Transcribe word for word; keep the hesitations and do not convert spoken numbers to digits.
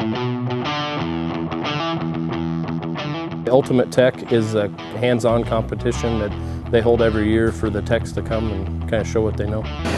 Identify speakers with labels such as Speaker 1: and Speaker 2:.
Speaker 1: Ultimate Tech is a hands-on competition that they hold every year for the techs to come and kind of show what they know.